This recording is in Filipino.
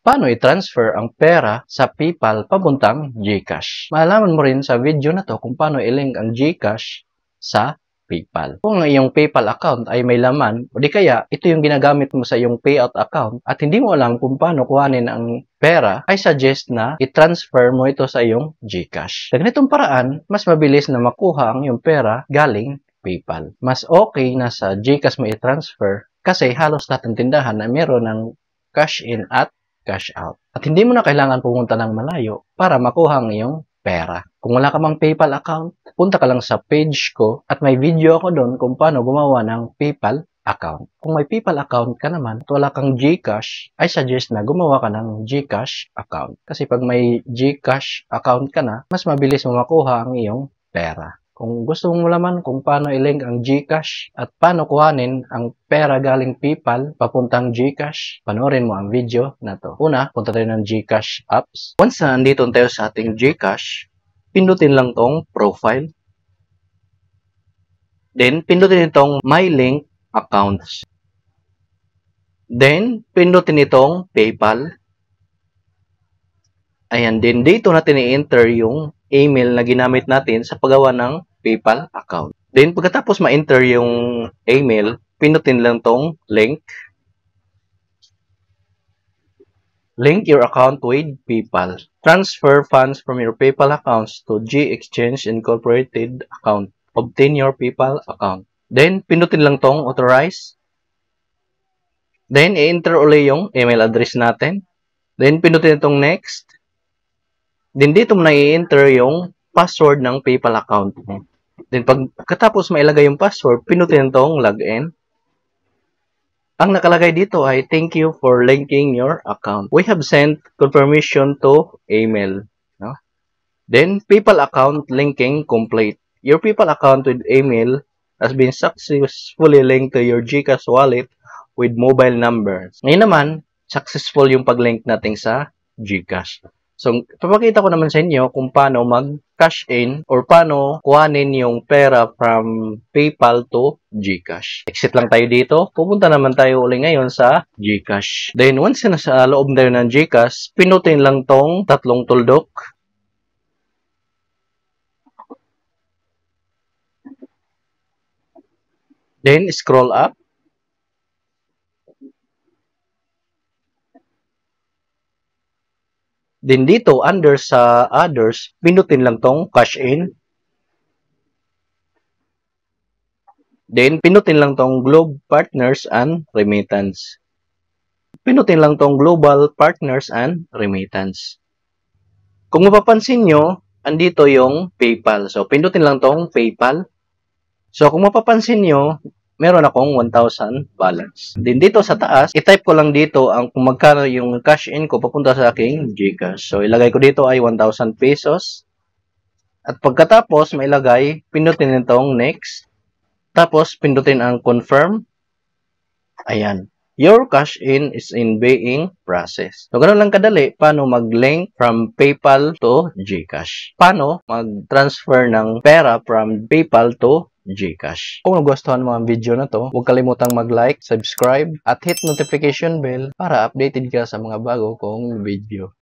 Paano i-transfer ang pera sa PayPal papuntang GCash? Malalaman mo rin sa video na to kung paano i-link ang GCash sa PayPal. Kung ang iyong PayPal account ay may laman, o di kaya ito yung ginagamit mo sa iyong payout account at hindi mo alam kung paano kuhanin ang pera, I suggest na i-transfer mo ito sa iyong GCash. Sa ganitong paraan, mas mabilis na makuha ang iyong pera galing PayPal. Mas okay na sa GCash mo i-transfer kasi halos lahat ng tindahan na meron ng cash in at cash out. At hindi mo na kailangan pumunta ng malayo para makuha ang iyong pera. Kung wala ka mang PayPal account, punta ka lang sa page ko at may video ako doon kung paano gumawa ng PayPal account. Kung may PayPal account ka naman at wala kang GCash, I suggest na gumawa ka ng GCash account. Kasi pag may GCash account ka na, mas mabilis mo makuha ang iyong pera. Kung gusto mong malaman kung paano i-link ang GCash at paano kuhanin ang pera galing PayPal papuntang GCash, panoorin mo ang video na to. Una, punta tayo ng GCash apps. Once na andito tayo sa ating GCash, pindutin lang tong profile. Then, pindutin itong My Link Accounts. Then, pindutin itong PayPal. Ayan, din dito natin i-enter yung email na ginamit natin sa paggawa ng PayPal account. Then, pagkatapos ma-enter yung email, pinutin lang tong link. Link your account with PayPal. Transfer funds from your PayPal accounts to G-Exchange Incorporated account. Obtain your PayPal account. Then, pinutin lang tong authorize. Then, i-enter ulit yung email address natin. Then, pinutin itong next. Then, dito mo na i-enter yung password ng PayPal account mo. Then, pagkatapos mailagay yung password, pinutin itong login. Ang nakalagay dito ay, thank you for linking your account. We have sent confirmation to email. No? Then, PayPal account linking complete. Your PayPal account with email has been successfully linked to your GCash wallet with mobile numbers. Ngayon naman, successful yung pag-link natin sa GCash. So, papakita ko naman sa inyo kung paano mag-cash in or paano kuhanin yung pera from PayPal to GCash. Exit lang tayo dito. Pupunta naman tayo ulit ngayon sa GCash. Then, once na sa loob tayo ng GCash, pinutin lang tong tatlong tuldok. Then, scroll up. Then dito, under sa others, pinutin lang tong cash in. Then, pinutin lang tong Globe Partners and Remittance. Pinutin lang tong Global Partners and Remittance. Kung mapapansin nyo, andito yung PayPal. So, pinutin lang tong PayPal. So, kung mapapansin nyo, meron akong 1,000 balance. Then dito sa taas, i-type ko lang dito ang kung magkano yung cash in ko papunta sa aking GCash. So, ilagay ko dito ay 1,000 pesos. At pagkatapos, mailagay, pindutin itong next. Tapos, pindutin ang confirm. Ayan. Your cash in is in being processed. So, ganun lang kadali paano mag-link from PayPal to GCash. Paano mag-transfer ng pera from PayPal to GCash. Kung nagustuhan mo ang video na to, huwag kalimutang mag-like, subscribe, at hit notification bell para updated ka sa mga bago kong video.